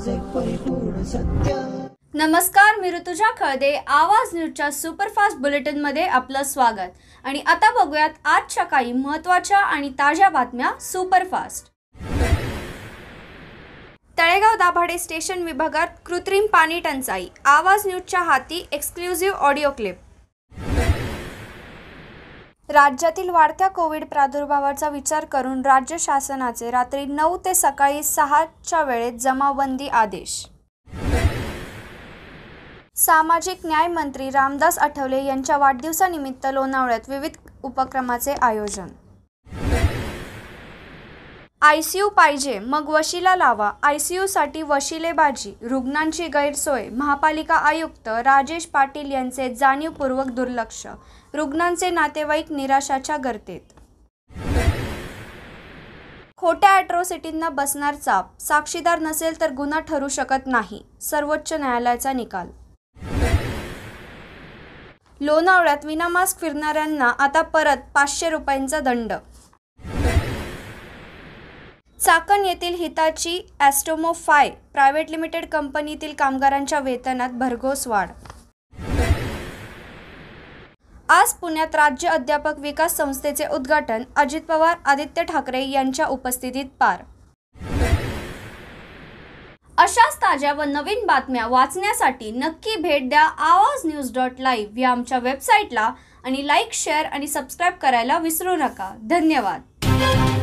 माझे परिपूर्ण सत्य। नमस्कार, मी ऋतुजा खळदे। आवाज न्यूजच्या सुपरफास्ट बुलेटिन मध्ये आपलं स्वागत। आणि आता बघूयात आजच्या काही महत्त्वाच्या आणि ताज्या बातम्या सुपरफास्ट। तळेगाव दाभाडे स्टेशन विभागात कृत्रिम पाणी टंचाई, आवाज न्यूजच्या हाती एक्सक्लुझिव्ह ऑडिओ क्लिप। राज्यातील वाढत्या कोविड प्रादुर्भावाचा विचार करून राज्य शासनाचे रात्री 9 ते सकाळी 6च्या वेळेत जमावबंदी आदेश। सामाजिक न्याय मंत्री रामदास आठवले यांच्या वाढदिवसानिमित्त लोणावळ्यात विविध उपक्रमाचे आयोजन। ICU पाहिजे मग वशिला लावा, ICU साठी वशिलेबाजी, रुग्णांची गैरसोय, महापालिका आयुक्त राजेश पाटील यांचे जाणीवपूर्वक दुर्लक्ष, रुग्णांचे नातेवाईक निराशाच्या गर्तेत। खोट्या अॅट्रॉसिटींना बसणार चाप, साक्षीदार नसेल तर गुन्हा ठरू शकत नाही, सर्वोच्च न्यायालयाचा निकाल। लोणावळ्यात विनामास्क फिरणाऱ्यांना आता परत 500 रुपयांचा दंड। चाकण येथील Hitachi Astemo Fie private limited कंपनीतील कामगारांच्या वेतनात भरघोस वाढ। आज पुण्यात राज्य अध्यापक विकास संस्थेचे उद्घाटन अजित पवार, आदित्य ठाकरे यांच्या उपस्थितीत पार। अशाच ताज्या व नवीन बातम्या वाचण्यासाठी नक्की भेट द्या awaznews.live या आमच्या वेबसाईटला आणि लाईक, शेअर आणि सबस्क्राईब करायला विसरू नका। धन्यवाद।